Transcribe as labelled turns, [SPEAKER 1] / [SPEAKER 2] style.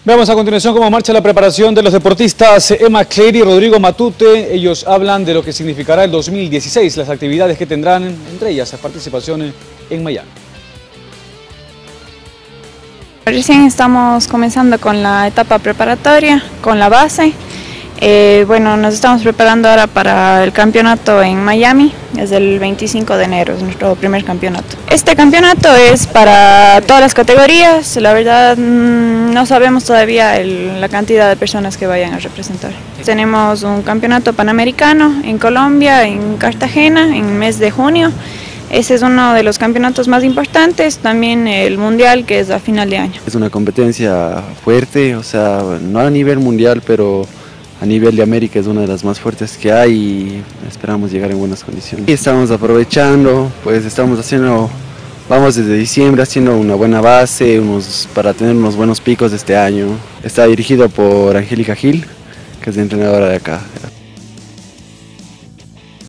[SPEAKER 1] Veamos a continuación cómo marcha la preparación de los deportistas Emma Clery y Rodrigo Matute. Ellos hablan de lo que significará el 2016, las actividades que tendrán, entre ellas la participación en Miami.
[SPEAKER 2] Recién estamos comenzando con la etapa preparatoria, con la base. Bueno, nos estamos preparando ahora para el campeonato en Miami, es el 25 de enero, es nuestro primer campeonato. Este campeonato es para todas las categorías, la verdad no sabemos todavía la cantidad de personas que vayan a representar. Tenemos un campeonato panamericano en Colombia, en Cartagena, en el mes de junio. Ese es uno de los campeonatos más importantes, también el mundial, que es a final de año.
[SPEAKER 3] Es una competencia fuerte, o sea, no a nivel mundial, pero a nivel de América es una de las más fuertes que hay y esperamos llegar en buenas condiciones. Y estamos aprovechando, pues vamos desde diciembre haciendo una buena base, para tener unos buenos picos este año. Está dirigido por Angélica Gil, que es la entrenadora de acá.